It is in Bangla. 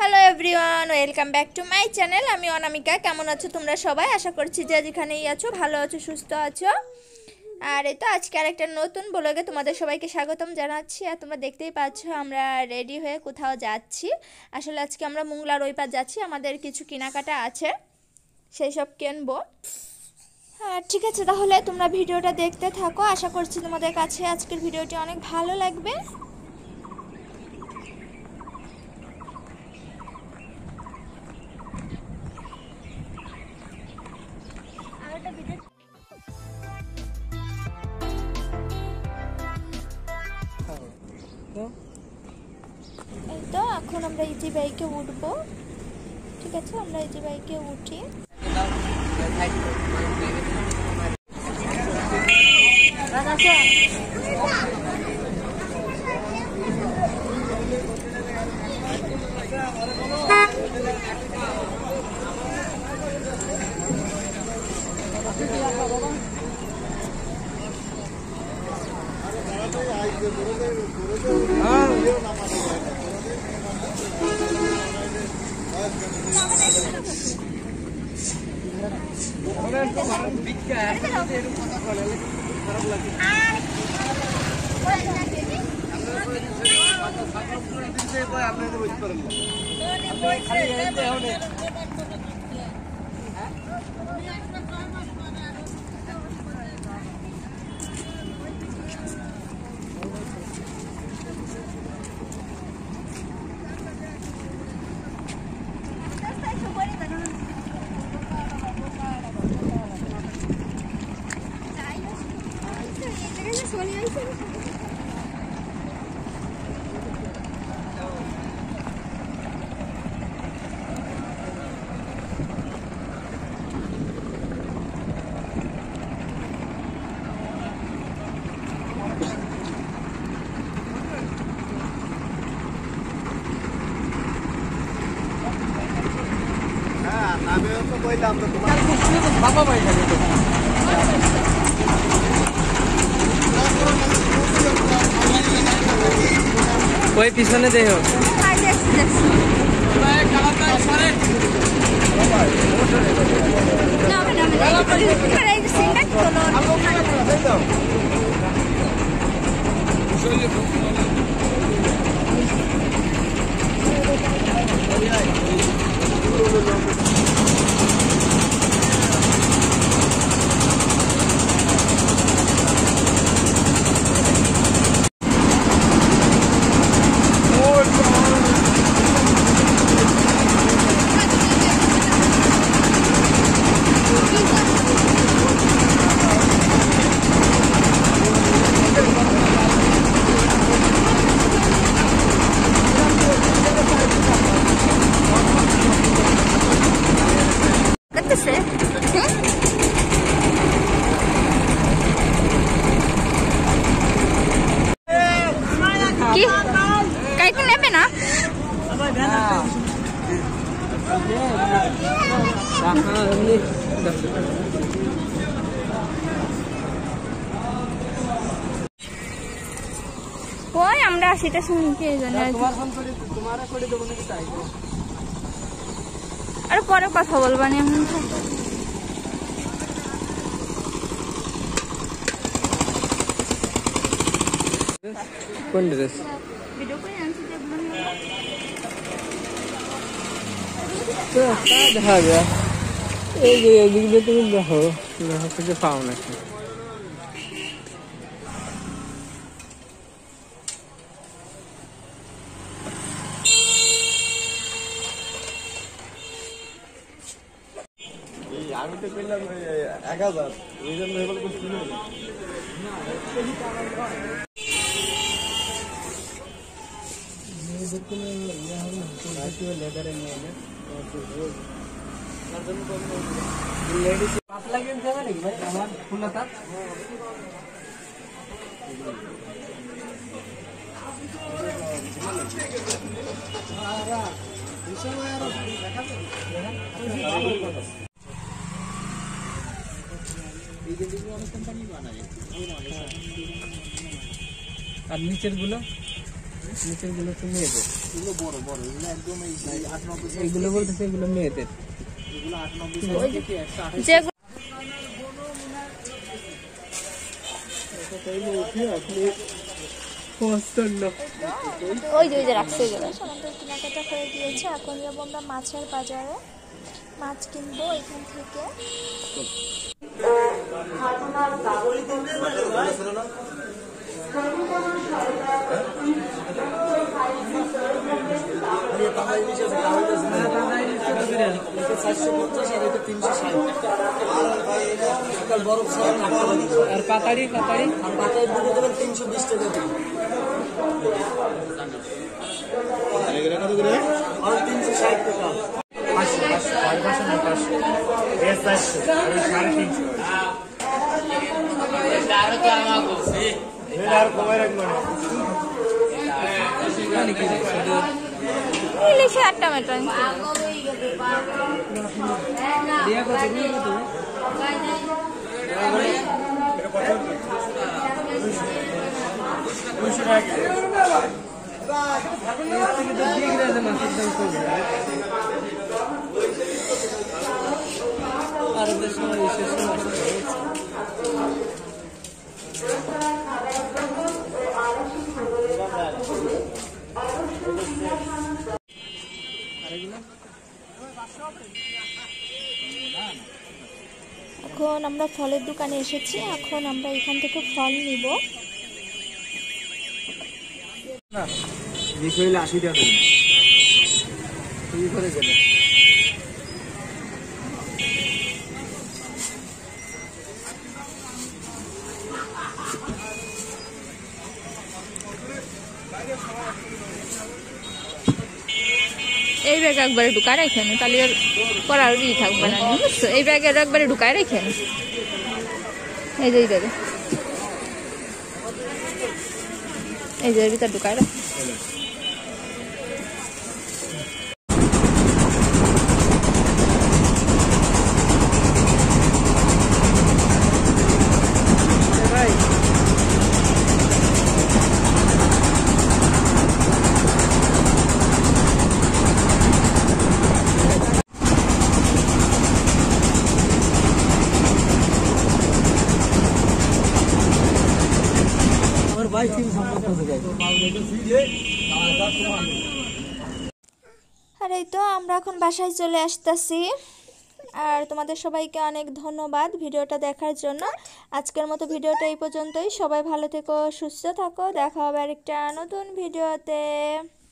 Hello everyone, welcome back to my channel. আমি অনামিকা। কেমন আছো তোমরা সবাই? আশা করছি যে যেখানেই আছো ভালো আছো, সুস্থ আছো। আর এই তো আজকে আরেকটা নতুন ব্লগে তোমাদের সবাইকে স্বাগতম জানাচ্ছি। আর তোমরা দেখতেই পাচ্ছ আমরা রেডি হয়ে কোথাও যাচ্ছি। আসলে আজকে আমরা মুংলার ওই পার যাচ্ছি, আমাদের কিছু কেনাকাটা আছে, সেই সব কিনবো। হ্যাঁ ঠিক আছে, তাহলে তোমরা ভিডিওটা দেখতে থাকো। আশা করছি তোমাদের কাছে আজকের ভিডিওটি অনেক ভালো লাগবে। এই তো এখন আমরা ইজি বাইকে উঠবো। ঠিক আছে, আমরা ইজি বাইকে উঠি। ওই পিছনে দেখো ওই আমরা সেটা শুনছি আর পরে কথা বলবা নি এখন। কোন ড্রেস ভিডিও করে আনছি দেখা যায়। এই যে এদিক দিয়ে তুমি দেখো কিছু পাও নাকি। আমি তো পেলাম 1000, ওই জন্য এবার করছি না। আর নিচের গুলো তুমি নেবে। এগুলো বড় বড়, এগুলো একদম এই 8-9 এগুলো বলতেছে এগুলো মেয়েদের। এগুলো 8-9 থেকে 128 যে ওই যে রাখছে আমাদের কেনাকাটা হয়ে গিয়েছে। এখন যাবো আমরা মাছের বাজারে, মাছ কিনবো এখান থেকে। আর পাতাড়ি পাতাড়ি দেবেন 320 টাকা দিন। এগুলো কত করে? আর 360 টাকা। 500 না 500 এর 400 350 আর কমাই রাখবেন। ইলিশে 8 টমেটো দিয়া কত দিয়ে কত? আর দেশ এখন আমরা ফলের দোকানে এসেছি, এখন আমরা এখান থেকে ফল নিব। না 80 টাকা দিন। তুই করে গেলে এই ব্যাগ একবারে ঢুকায় রাখেন, তাহলে আর করার ই থাকবে না, বুঝছো? এই ব্যাগের একবারে ঢুকায় রাখেন। এই যে এইটারে, এই যে ভিতর ঢুকায় রাখ। ভাই কি সম্পর্ক আছে? আর এই তো আমরা এখন বাসায় চলে আসতেছি। আর তোমাদের সবাইকে অনেক ধন্যবাদ ভিডিওটা দেখার জন্য। আজকের মতো ভিডিওটা এই পর্যন্তই। সবাই ভালো থেকো, সুস্থ থাকো, দেখা হবে আরেকটা নতুন ভিডিওতে।